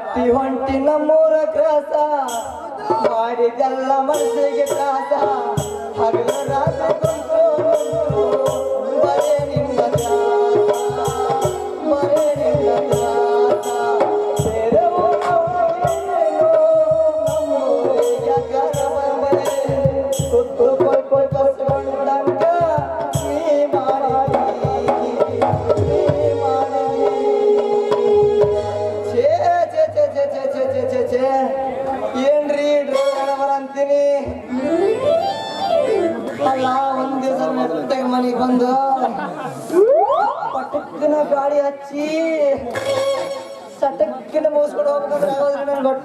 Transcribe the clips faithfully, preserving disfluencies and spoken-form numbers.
ಹತ್ತಿ ಹೊಂಟಿ ನಮ್ಮೂರ ಕ್ರಾಸ ಮಾಡಿದೆಲ್ಲ ಮನಸ್ಸಿಗೆ ತ್ರಾಸ ಹಗಲ ರಾತ್ರಿ ಕುಂತು ಬರೇ ನಿನ್ನ ತ್ರಾಸ ಬರೇ ನಿನ್ನ ತ್ರಾಸ ಬೇರೆ ನಮ್ಮೂರಿಗೆ ಕರಬಂದರೆ ಕುತ್ತು ಕೊಟ್ಟು ಕರ್ಕೊಂಡಂಗ ನೀ ಮಾಡಿ ನೀ ಮಾಡಿ ಛೇ ಛೇ ಛೇ ಛೇ ಛೇ ಛೇ ಛೇ ಛೇ ಛೇ ಏನ್ರಿ ಡ್ರೈವರ್ ಅಂತೀನಿ ಅಲ್ಲ ಒಂದ್ ದಿವಸ ನೆಟ್ಟಾಗ ಮನೆಗೆ ಬಂದು ಪಟಕ್ಕಿನ ಗಾಡಿ ಹಚ್ಚಿ ಸಟಕ್ಕಿನ ಮುಗಿಸ್ಕೊಂಡು ಹೋಗ್ಬೇಕಂದ್ರೆ ಆಗೋದ್ರಿ ನನ್ ಗೊತ್ತ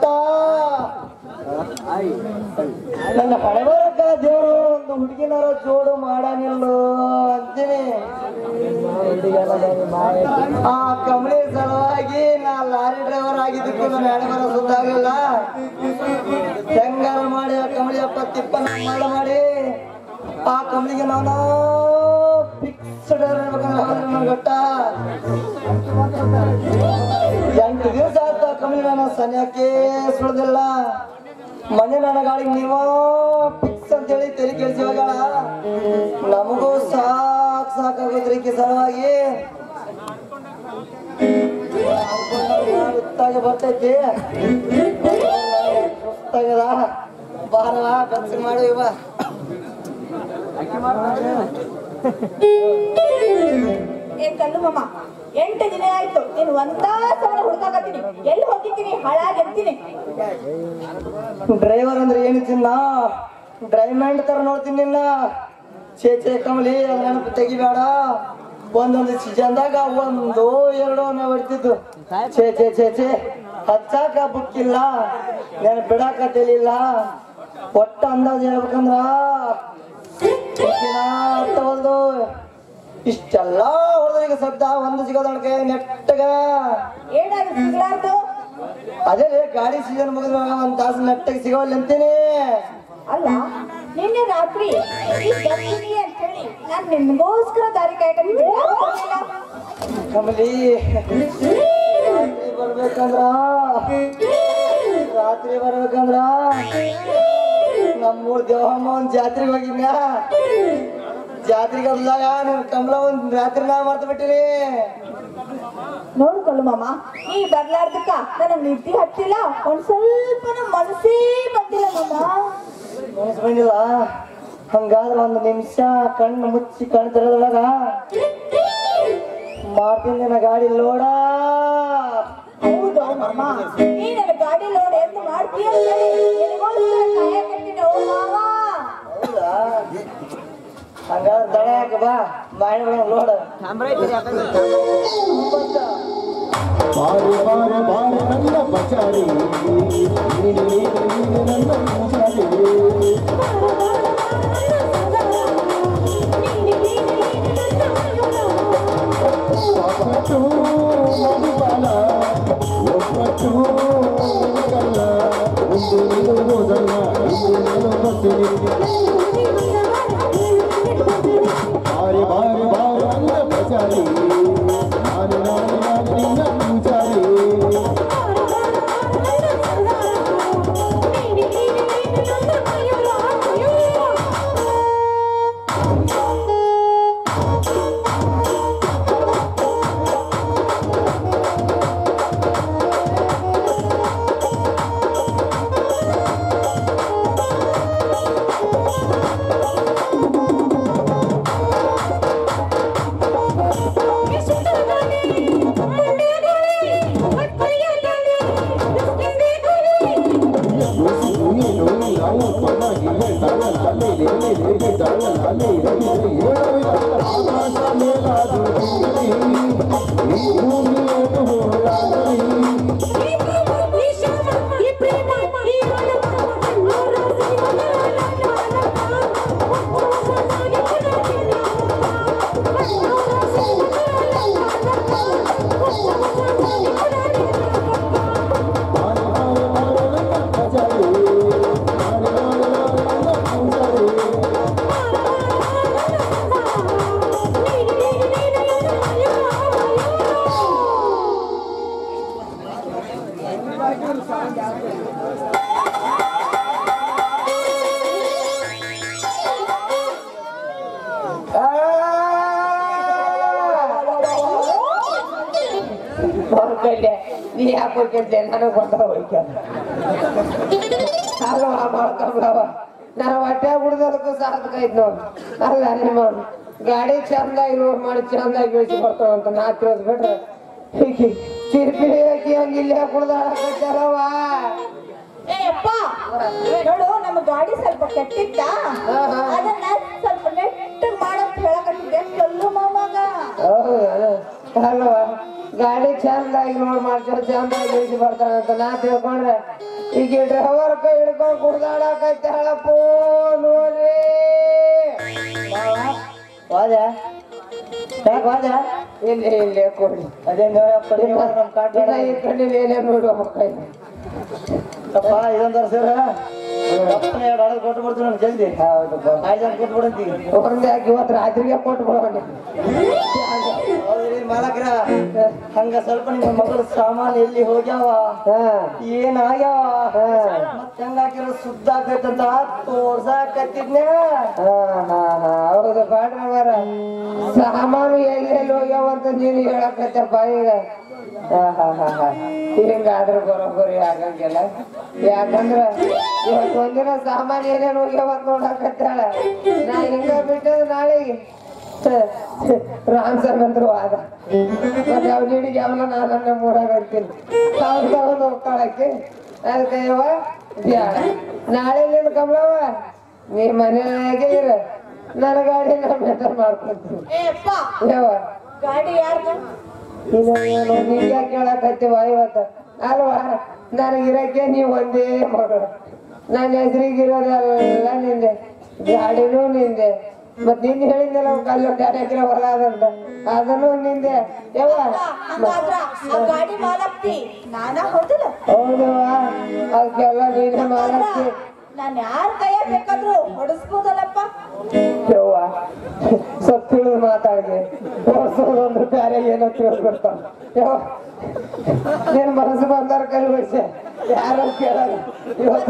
ನನ್ನ ಹಣೆ ಬರಕ್ಕ ದೇವರು ಒಂದು ಹುಡುಗಿನಾರ ಜೋಡು ಮಾಡಾನಿಲ್ಲ ಅಂತೀನಿ ಆ ಕಂಬಳಿ ಸಲುವಾಗಿ ನಾ ಲಾರಿ ಡ್ರೈವರ್ ಆಗಿದ್ದಕ್ಕೂ ನನ್ನ ಹಣೆ ಬರ ಸುದ್ದಾಗಲಿಲ್ಲ ಹೆಂಗಾರ ಮಾಡಿ ಆ ಕಂಬಳಿ ಎಪ್ಪತ್ತಿಪ್ಪನ್ನ ಮಾಡ ಮಾಡಿ ಆ ಕಂಬಳಿಗೆ ನಾನು ಫಿಕ್ಸ್ಡ್ ಇರ್ಬೇಕಂದ್ರೆ ಗೊತ್ತ ಎಂಟು ದಿವಸ ಆಯ್ತು ಆ ಕಂಬಳಿ ನಾನು ಸನಿಯಕ್ಕೆ ಸುಳ್ದಿಲ್ಲ ಮನೆ ನನ್ನ ಗಾಳಿಗೆ ನೀವ ಫಿಕ್ಸ್ ಅಂತೇಳಿ ತೆರಿ ಕೆಲ್ಸಿ ಹೋಗಳ ನಮಗೂ ಸಾಕ್ ಸಾಕಾಗೋದ್ರಿ ಸಲುವಾಗಿ ಸುತ್ತಾಗಿ ಬರ್ತೈತಿ ಸುತ್ತಾಗದ ಬಾರವ ಬೆನ್ಸಿ ಮಾಡು ಇವ ಏ ಕಲ್ಲು ಮಾಮ ಎಂಟು ದಿನ ಆಯ್ತು ನೀನು ಒಂದಾ ಸಲ ಹುಡುಕಾಕತ್ತೀನಿ ಎಲ್ಲಿ ಹೋಗಿದ್ದೀನಿ ಹಾಳಾಗಿರ್ತೀನಿ ಡ್ರೈವರ್ ಅಂದ್ರೆ ಏನು ಚಿನ್ನ ಡ್ರೈವ್ಮೆಂಟ್ ತರ ನೋಡ್ತೀನಿ ನಿನ್ನ ಚೇ ಚೇ ಕಮಲಿ ಅದ್ ನೆನಪು ತೆಗಿಬೇಡ ಒಂದೊಂದು ಸೀಸನ್ದಾಗ ಒಂದು ಎರಡು ನಾವು ಹೊಡ್ತಿದ್ದು ಛೇ ಛೇ ಛೇ ಛೇ ಹಚ್ಚಾಕ ಬುಕ್ಕಿಲ್ಲ ನಾನು ಬಿಡಾಕ ತಿಳಿಲ್ಲ ಒಟ್ಟ ಅಂದಾಜು ಹೇಳ್ಬೇಕಂದ್ರ ಅರ್ಥವಲ್ದು ಇಷ್ಟೆಲ್ಲ ಹೊಡೆದ್ರಿಗೆ ಸದ್ದ ಒಂದು ಸಿಗೋದೊಳಗೆ ನೆಟ್ಟಗ ಏನಾದ್ರು ಸಿಗ್ಲಾರ್ದು ಅದೇ ರೀ ಗಾಡಿ ಸೀಸನ್ ಮುಗಿದ ಒಂದ್ ತಾಸು ನೆಟ್ಟಗೆ ಸಿಗೋಲ್ಲ ಅಂತೀನಿ ಅಲ್ಲ ನಿನ್ನೆ ರಾತ್ರಿ ಈ ಬರ್ತೀನಿ ಅಂತ ಹೇಳಿ ನಾನು ನಿನ್ಗೋಸ್ಕರ ದಾರಿ ಕಾಯ್ಕೊಂಡಿದ್ದೆ ಕಮಲಿ ಬರ್ಬೇಕಂದ್ರ ರಾತ್ರಿ ಬರ್ಬೇಕಂದ್ರ ನಮ್ಮೂರ್ ದೇವಮ್ಮ ಒಂದ್ ಜಾತ್ರೆಗೆ ಹೋಗಿದ್ನ ಜಾತ್ರೆಗೆ ಅದ್ಲಾಗ ನನ್ ಕಮಲ ಒಂದ್ ರಾತ್ರಿ ನಾ ಮರ್ತು ಬಿಟ್ಟಿನಿ ನೋಡ್ಕೊಳ್ಳು ಮಾಮ ನೀ ಬರ್ಲಾರ್ದಕ್ಕ ನನಗ್ ನಿದ್ದೆ ಹತ್ತಿಲ್ಲ ಒಂದ್ ಸ್ವಲ್ಪ ಮನಸ್ಸೇ ಬಂದಿಲ್ಲ ಮಾಮ ಮನಸ್ಸು ಬಂದಿಲ್ಲ ಹಂಗಾದ್ರೆ ಒಂದು ನಿಮಿಷ ಕಣ್ಣು ಮುಚ್ಚಿ ಕಣ್ಣು ತೆರೆದೊಳಗ ಮಾಡ್ತೀನಿ ನನ್ನ ಗಾಡಿ ಲೋಡ ಹೌದು ಮಾಮ ನೀ ನನ್ನ ಗಾಡಿ ಲೋಡ್ ಎಂದು ಮಾಡ್ತೀಯ ಮಾವ ಹೌದಾ ಹಂಗಾದ್ರೆ ದಡ ಯಾಕೆ ಬಾ ಮಾಡಿ ಲೋಡ ಬಾರೆ ಬಾರೆ ಬಾರೆ ನನ್ನ ಪಚಾರಿ ನೀನು ನೀನು ನನ್ನ ಪಚಾರಿ ಒಬ್ಬಟ್ಟು ಮಧುಬಾಲ ಒಬ್ಬಟ್ಟು ಕಲ್ಲ ಒಂದು ನೀನು ಹೋದಲ್ಲ ಒಂದು ನೀನು ಬರ್ತೀನಿ ಬಾರೆ ಬಾರೆ ಬಾರೆ ನನ್ನ ಪಚಾರಿ ನಾನು ನಾನು ನಾನು ನಿನ್ನ ಪೂಜಾರಿ ಯಾಕೆ ಹೋಗ್ಯಂತೆ ನನಗೆ ಬಂದ ಹೋಗ್ಯ ಅಲ್ವಾ ಮಾಡ್ಕೊಂಬವ ನನ್ನ ಹೊಟ್ಟೆ ಬಿಡ್ದದಕ್ಕೂ ಸಾರ್ಥಕೈತ್ ನೋಡು ಅಲ್ಲ ನಿಮ್ಮ ಗಾಡಿ ಚಂದಾಗಿ ರೋಡ್ ಮಾಡಿ ಚಂದಾಗಿ ಬೆಳೆಸಿ ಬರ್ತಾವಂತ ನಾ ತಿರೋದ್ ಬಿಟ್ರೆ ಹೀಗೆ ಚಿರ್ಪಿ ಹಾಕಿ ಹಂಗೆ ಇಲ್ಲೇ ಕುಡ್ದಾಡಕತ್ತಾರವ ಏ ಅಪ್ಪ ನೋಡು ನಮ್ಮ ಗಾಡಿ ಸ್ವಲ್ಪ ಕೆಟ್ಟಿತ್ತ ಅದನ್ನ ಸ್ವಲ್ಪ ನೆಟ್ಟಗ್ ಮಾಡಂತ ಹೇಳಕತ್ತಿದ್ದೆ ಕಲ್ಲು ಮಾಮಗ ಹೌದು ಅಲ್ವಾ ಗಾಡಿ ಚಂದಾಗಿ ನೋಡ್ ಮಾಡ್ತಾರೆ ಚಂದಾಗಿ ಬೆಳೆಸಿ ಬರ್ತಾನಂತ ನಾ ತಿಳ್ಕೊಂಡ್ರೆ ಈಗ ಡ್ರೈವರ್ ಕೈ ಹಿಡ್ಕೊಂಡು ಕುಡ್ದಾಡಕತ್ತಾಳಪ್ಪ ನೋಡ್ರಿ ವಾದ ಯಾಕೆ ವಾದ ಇಲ್ಲಿ ಇಲ್ಲಿ ಕೊಡಿ ಅದೇ ನೋಡಪ್ಪ ನಮ್ಮ ಕಾಟ ಈ ಕಣ್ಣಿನ ಏನೇ ನೋಡುವ ಮಕ್ಕಳ ಅಪ್ಪ ಇದೊಂದು ವರ್ಷ ಅಪ್ಪನೇ ಎರಡು ಹಡದು ಕೊಟ್ಟು ಬಿಡ್ತೀನಿ ನಾನು ಜಲ್ದಿ ಹೌದು ಐದು ಜನ ಕೊಟ್ಟು ಬಿಡಂತಿ ಒಂದೇ ಹಾಕಿ ಇವತ್ತು ರಾತ್ರಿಗೆ ಕೊಟ್ಟು ಬಿಡೋಣ ಹೌದ್ರಿ ಮಾಲಕ್ರ ಹಂಗ ಸ್ವಲ್ಪ ನಿಮ್ಮ ಮಗಳು ಸಾಮಾನು ಎಲ್ಲಿ ಹೋಗ್ಯಾವ ಏನ್ ಆಗ್ಯಾವ ಮತ್ತೆ ಹೆಂಗ ಹಾಕಿರೋ ಸುದ್ದ ಆಕೈತಂತ ತೋರ್ಸಾಕತ್ತಿದ್ನ ಹೌದು ಬಾಡ್ರವರ ಸಾಮಾನು ಎಲ್ಲೆಲ್ಲಿ ಹೋಗ್ಯಾವ ಅಂತ ನೀನು ಹೇಳಕತ್ತಪ್ಪ ಈಗ ಹಿಂಗಾದ್ರೆ ಬರೋಬ್ಬರಿ ಆಗಂಗಿಲ್ಲ ಯಾಕಂದ್ರ ಇವತ್ತು ಒಂದಿನ ಸಾಮಾನು ಏನೇನು ಹೋಗ್ಯಾವ ಅಂತ ನೋಡಕತ್ತಾಳ ನಾ ಹಿಂಗ ಬಿಟ್ಟದ ನಾಳೆಗೆ ರಾಮ್ ಸಂಗಂದ್ರು ಆದ ಮತ್ತೆ ಅವ್ನ ಹಿಡಿಗೆ ಅವನ ನಾನನ್ನ ಮೂಡಾಗಂತೀನಿ ಅವ್ರು ತಗೊಂಡು ಹೋಗ್ತಾಳಕ್ಕೆ ಅದಕ್ಕೆ ಯವ್ವ ಬ್ಯಾಡ ನಾಳೆ ನಿನ್ ಕಮಲವ್ವ ನೀ ಮನೆಯಾಗೆ ಇರ ನನ್ನ ಗಾಡಿ ನಾ ಮೆಟರ್ ಮಾಡ್ಕೊಂತೀನಿ ಏ ಅಪ್ಪ ಯವ್ವ ಗಾಡಿ ಯಾರ್ದು ಇನ್ನು ಏನು ನೀನ್ ಯಾಕೆ ಕೇಳಕತ್ತೀವ ಇವತ್ತ ಅಲ್ವಾ ನನಗಿರಕ್ಕೆ ನೀವು ಒಂದೇ ಮಗಳು ನನ್ನ ಹೆಸರಿಗಿರೋದೆಲ್ಲ ನಿಂದೆ ಗಾಡಿನೂ ನಿಂದೆ ಮತ್ ನಿನ್ ಹೇಳಿದ್ನಲ್ಲ ಕಲ್ಲು ಎರಡು ಎಕರೆ ಹೊಲ ಅದಂತ ಅದನ್ನು ನಿಂದೆ ಯವ್ವ ಹಂಗಾದ್ರ ಆ ಗಾಡಿ ಮಾಲಕ್ತಿ ನಾನ ಹೌದಿಲ್ಲ ಹೌದವ್ವ ಅದಕ್ಕೆಲ್ಲ ನೀನೇ ಮಾಡಕ್ಕೆ ನಾನ್ ಯಾರ ಕೈಯ ಬೇಕಾದ್ರೂ ಹೊಡಿಸ್ಬೋದಲ್ಲಪ್ಪ ಯವ್ವ ಸ್ವಲ್ಪ ತಿಳಿದು ಮಾತಾಡಿದೆ ಓಡಿಸೋದೊಂದು ಬೇರೆ ಏನೋ ತಿಳಿದು ಬಿಡ್ತಾವ ಯವ್ವ ನೀನ್ ಮನಸ್ಸು ಬಂದಾರ ಕೈ ಬಿಡ್ಸೆ ಯಾರು ಕೇಳಲ್ಲ ಇವತ್ತು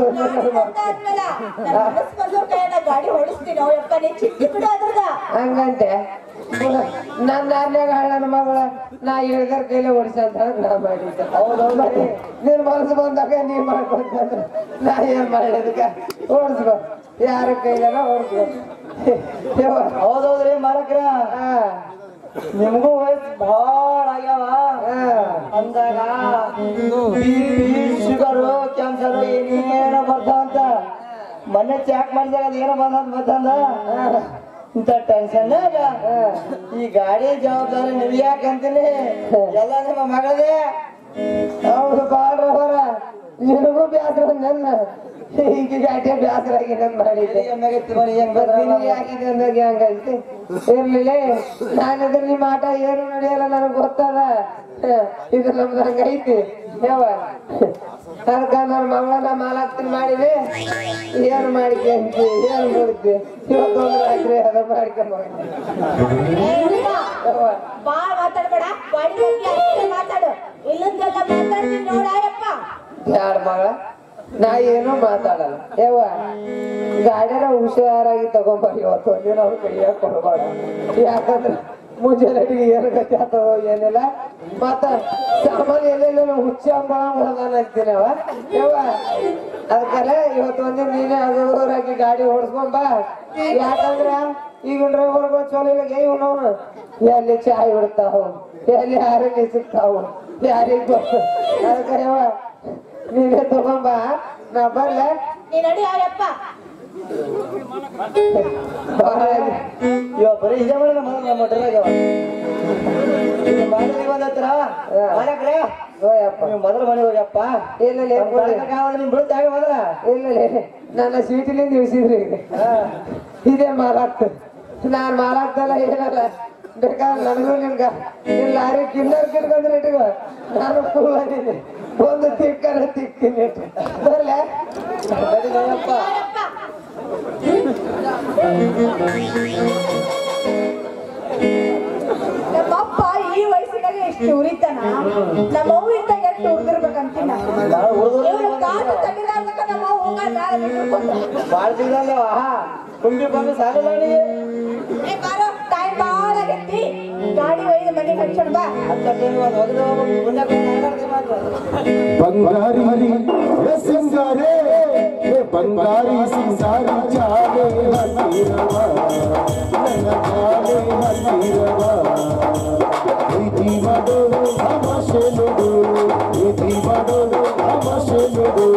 ಗಾಡಿ ಹೊಡಿಸ್ತೀನಿ ಅವಪ್ಪ ನೀ ಚಿಕ್ಕಿ ಬಿಡು ಅದ್ರದ ಹಂಗಂತೆ ನನ್ನ ಆರ್ನ್ಯಾಗ ನನ್ನ ಮಗಳ ನಾ ಹೇಳಿದ್ರ ಕೈಲೇ ಓಡಿಸಂತ ನಾ ಮಾಡಿದ್ದೆ ಹೌದೌದು ನೀನ್ ಮನಸ್ಸು ಬಂದಾಗ ನೀ ಮಾಡ್ಕೊಂತಂದ್ರ ನಾ ಏನ್ ಮಾಡಿದಕ್ಕ ಓಡಿಸ್ಕೊ ಯಾರ ಕೈಲಾರ ಓಡಿಸ್ಕೊ ಹೌದೌದ್ರಿ ಮಾಲಕ್ರ ನಿಮ್ಗೂ ವಯಸ್ಸು ಭಾಳ ಆಗ್ಯಾವ ಅಂದಾಗ ಬಿ ಪಿ ಶುಗರು ಕ್ಯಾನ್ಸರ್ ಏನೇನೋ ಬರ್ತಾವಂತ ಮೊನ್ನೆ ಚೆಕ್ ಮಾಡಿದಾಗ ಅದ ಏನೋ ಬಂದಂತ ಬಂದಂದ ಇಂತ ಟೆನ್ಷನ್ ಈ ಗಾಡಿ ಜವಾಬ್ದಾರಿ ನೀವ್ ಯಾಕಂತೀನಿ ಎಲ್ಲ ನಿಮ್ಮ ಮಗಳದೇ ಹೌದು ಬಾಳ್ರ ಹೊರ ನಿನಗೂ ಬ್ಯಾಸರ ನನ್ನ ಈಗ ಗಾಡಿ ಬ್ಯಾಸರ ಆಗಿ ನನ್ ಮಾಡಿದ್ದೆ ನಿನಗೆ ಆಗಿದೆ ಅಂದಾಗ ಹಂಗೈತಿ ಇರ್ಲಿಲ್ಲ ನಾನಿದ್ರೆ ನಿಮ್ಮ ಆಟ ಏನು ನಡೆಯಲ್ಲ ನನಗ್ ಗೊತ್ತದ ಇದು ನಮ್ದು ಹಂಗೈತಿ ಯಾವ ಅದಕ್ಕ ನನ್ನ ಮಗಳನ್ನ ಮಾಲಾಕ್ತೀನಿ ಮಾಡಿದೆ ಏನು ಮಾಡಿಕೆ ಏನು ನೋಡಿದ್ದೆ ಇವತ್ತೊಂದು ರಾತ್ರಿ ಅದ ಮಾಡ್ಕೊಂಡ್ ಬಾಳ ಮಾತಾಡ್ಬೇಡ ಗಾಡಿ ಬಗ್ಗೆ ಅಷ್ಟೇ ಮಾತಾಡು ಇಲ್ಲಂದೆಲ್ಲ ಮಾತಾಡ್ತೀನಿ ನೋಡಾಯಪ್ಪ ಯಾರ ಮಗಳ ನಾ ಏನೂ ಮಾತಾಡಲ್ಲ ಯವ್ವ ಗಾಡಿನ ಹುಷಾರಾಗಿ ತಗೊಂಬರಿ ಇವತ್ತು ಒಂದಿನ ಅವ್ರ ಕೈಯಾಗ ಕೊಡಬೇಡ ಯಾಕಂದ್ರೆ ಮುಂಜಾನೆ ಏನು ಗತಿ ಆಗ್ತದೋ ಏನಿಲ್ಲ ಮತ್ತ ಸಾಮಾನ್ಯ ಎಲ್ಲೆಲ್ಲ ಹುಚ್ಚ ಹೊಡೆದಾನ ಅಂತೀನವ ಯವ್ವ ಅದಕ್ಕೆಲ್ಲ ಇವತ್ತು ಒಂದಿನ ನೀನೇ ಅದೂರಾಗಿ ಗಾಡಿ ಓಡಿಸ್ಕೊಂಬ ಯಾಕಂದ್ರ ಈಗ ಡ್ರೈವರ್ಗಳು ಚಲೋ ಇಲ್ಲ ಇವನವನು ಎಲ್ಲಿ ಚಾಯ್ ಬಿಡ್ತಾವು ಎಲ್ಲಿ ಯಾರಿಗೆ ಸಿಗ್ತಾವು ಯಾರಿಗ್ ಗೊತ್ತು ಅದಕ್ಕೆ ಯವ್ವ ನೀನೇ ತಗೊಂಬ ನಾ ಬರ್ಲ ನೀ ನಡಿ ಆಯಪ್ಪ ಇವ ಬರೀ ಇದೇ ಮಾಡಿದ ನಮ್ಮ ಡ್ರೈವರ್ ಮಾಡಿದ್ರಿ ಬಂದತ್ರ ಮಾಲಕ್ರ ಹೋಯಪ್ಪ ನೀವು ಮೊದಲು ಮನೆ ಹೋಗ್ಯಪ್ಪ ಇಲ್ಲ ನಿಮ್ ಬಿಡುತ್ತಾಗ ಮೊದಲ ಇಲ್ಲ ನನ್ನ ಸೀಟಿನಿಂದ ಇಳಿಸಿದ್ರಿ ಈಗ ಇದೇ ಮಾಲಾಕ್ತ ನಾನ್ ಮಾಲಾಕ್ತಲ್ಲ ಏನಲ್ಲ ಬೇಕಾದ್ರೆ ನನಗೂ ನಿನ್ಗ ನಿನ್ ಲಾರಿ ಕಿನ್ನರ್ ಕಿಡ್ಕೊಂಡ್ರೆ ಇಟ್ಕೋ ನಾನು ಫುಲ್ ಅದೀನಿ ಒಂದು ತಿಕ್ಕರ ತಿಕ್ತೀನಿ ಬರ್ಲ ಅಪ್ಪ ನಮ್ಮಪ್ಪ ಈ ವಯಸ್ಸಿನಾಗ ಎಷ್ಟು ಉರಿತಾನ ನಮ್ಮ ಅವ್ವ ಇದ್ದಾಗ ಎಷ್ಟು ಉರ್ದಿರ್ಬೇಕಂತೀನ ಇವ್ರು ಕಾಲು ತಗಿಲಾರ್ದಕ್ಕ ನಮ್ಮ ಅವ್ವ ಹೋಗ ಮಾಡ್ತಿದ್ದಲ್ಲ ಕುಂಬಿ ಬಂದು ಸಾಲ ಏ ಬಾರೋ ಟೈಮ್ ಬಾಳ ಆಗೈತಿ ಗಾಡಿ ಒಯ್ದು ಮನೆಗೆ ಹಚ್ಚೋಣ ಬಾ ಬಂಗಾರಿ ಏ ಸಿಂಗಾರೇ ಏ ಬಂಗಾರಿ ಸಿಂಗಾರಿ ಜಾಲೆ ಹತ್ತಿರವ ನನ್ನ ಜಾಲೆ ಹತ್ತಿರವ ಪ್ರೀತಿ ಮಾಡೋದು ತಮಾಷೆ ನೋಡು ಪ್ರೀತಿ ಮಾಡೋದು ತಮಾಷೆ ನೋಡು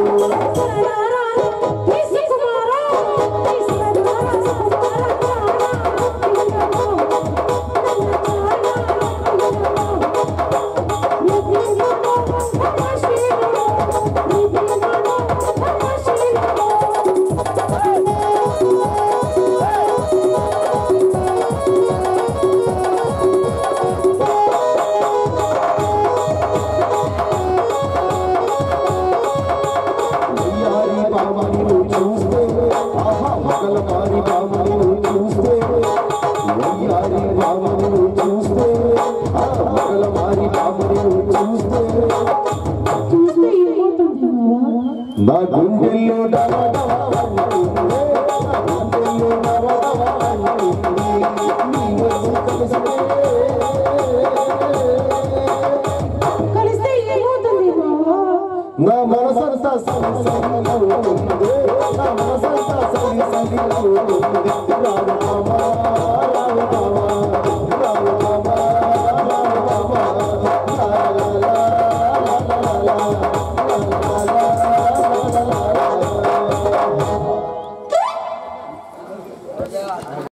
నా గుండెల్లో నా మనసంతా సరి సరి నా మనసంతా సరి సరి